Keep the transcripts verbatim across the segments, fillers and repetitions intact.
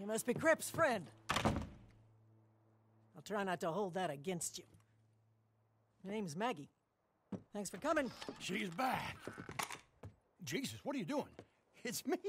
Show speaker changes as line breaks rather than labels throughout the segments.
You must be Crip's friend. I'll try not to hold that against you. My name's Maggie. Thanks for coming.
She's back. Jesus, what are you doing? It's me.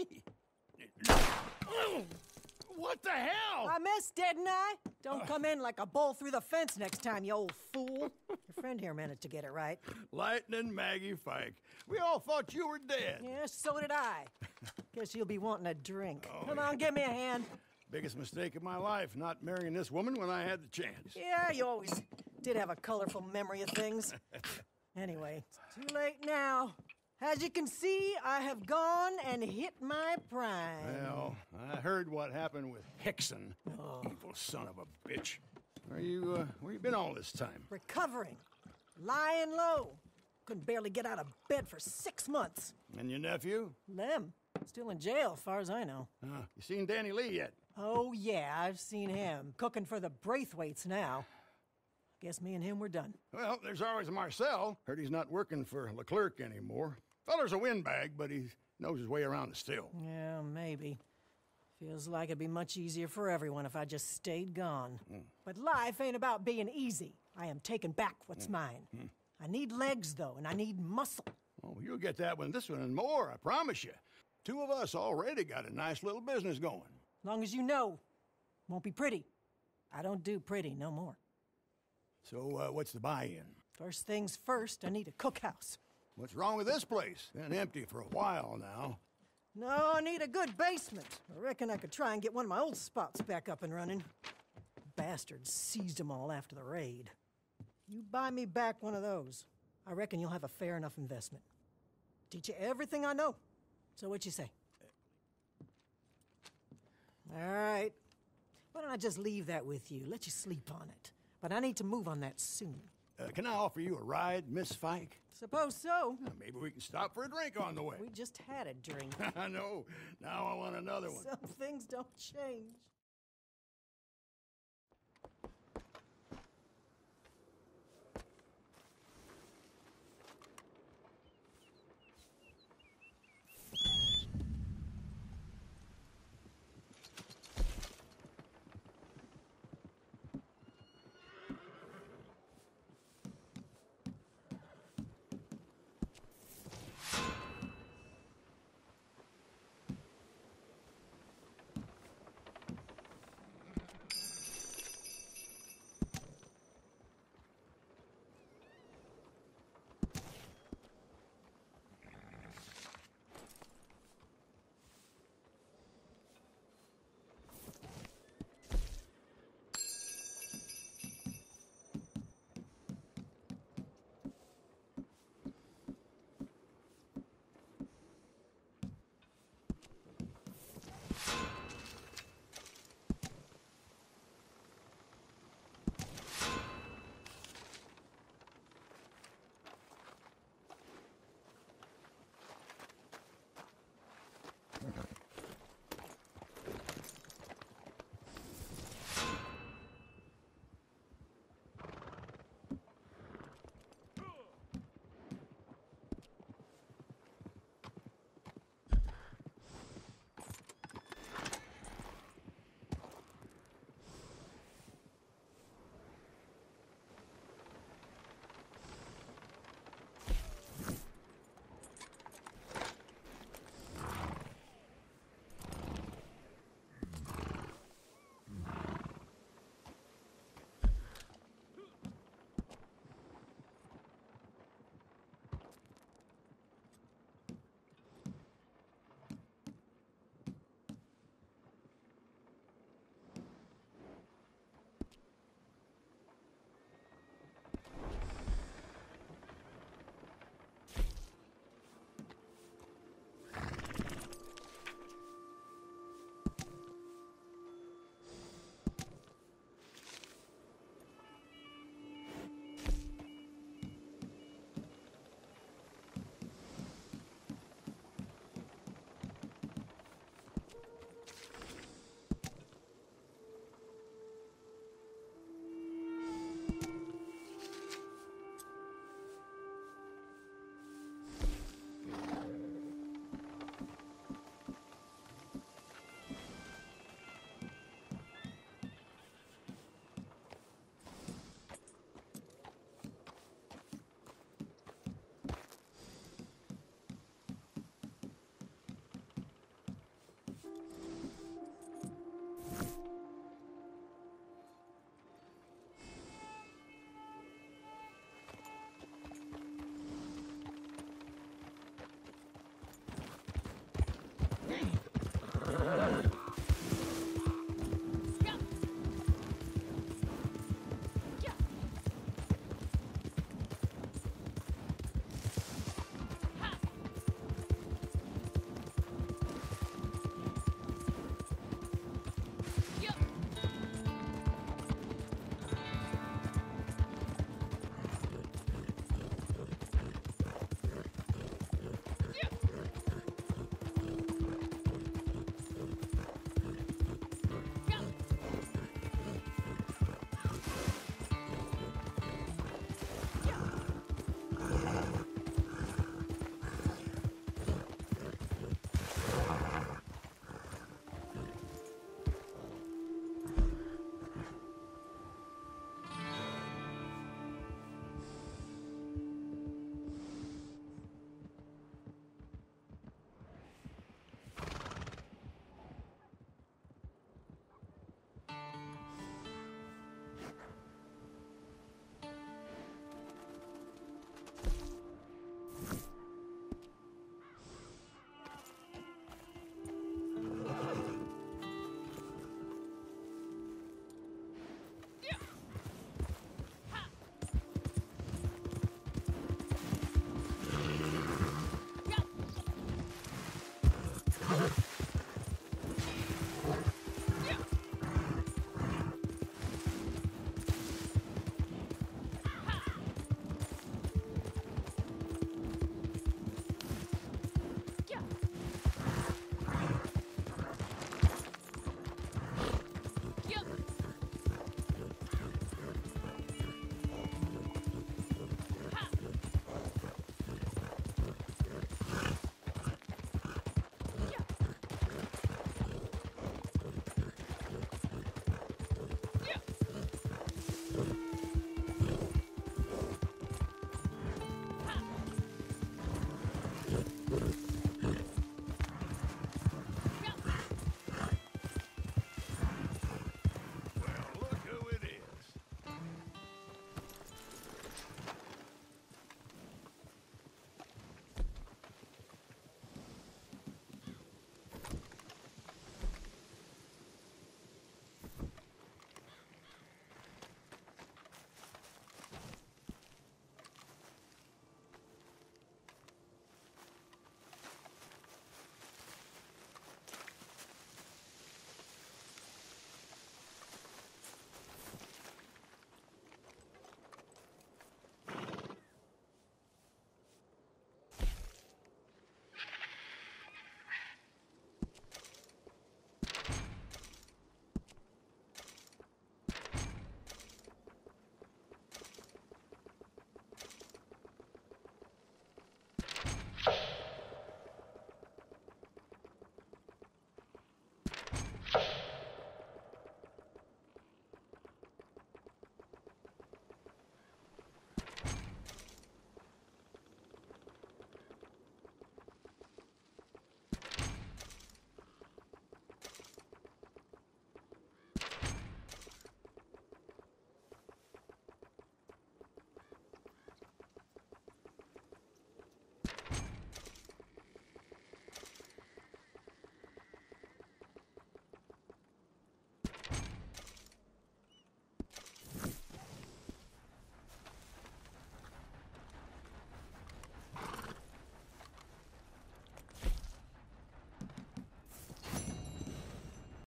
What the hell?
I missed, didn't I? Don't uh, come in like a bull through the fence next time, you old fool. Your friend here managed to get it right.
Lightning Maggie Fike. We all thought you were dead.
Yeah, so did I. Guess you'll be wanting a drink.
Oh,
come
yeah.
on, give me a hand.
Biggest mistake of my life, not marrying this woman when I had the chance.
Yeah, you always did have a colorful memory of things. Anyway, it's too late now. As you can see, I have gone and hit my prime.
Well, I heard what happened with Hickson. Oh. Evil son of a bitch. Where you, uh, where you been all this time?
Recovering. Lying low. Couldn't barely get out of bed for six months.
And your nephew?
Lem. Still in jail, as far as I know.
Uh, you seen Danny Lee yet?
Oh, yeah, I've seen him. Cooking for the Braithwaites now. Guess me and him were done.
Well, there's always Marcel. Heard he's not working for Leclerc anymore. Feller's a windbag, but he knows his way around the still.
Yeah, maybe. Feels like it'd be much easier for everyone if I just stayed gone. Mm. But life ain't about being easy. I am taking back what's mm. mine. Mm. I need legs, though, and I need muscle.
Oh, you'll get that one, this one, and more, I promise you. Two of us already got a nice little business going.
Long as you know, won't be pretty. I don't do pretty no more.
So, uh, what's the buy-in?
First things first, I need a cookhouse.
What's wrong with this place? Been empty for a while now.
No, I need a good basement. I reckon I could try and get one of my old spots back up and running. Bastards seized them all after the raid. You buy me back one of those, I reckon you'll have a fair enough investment. Teach you everything I know. So what you say? All right. Why don't I just leave that with you? Let you sleep on it. But I need to move on that soon.
Uh, can I offer you a ride, Miss Fike?
Suppose so.
Uh, maybe we can stop for a drink on the way.
We just had a drink.
I know. Now I want another one.
Some things don't change.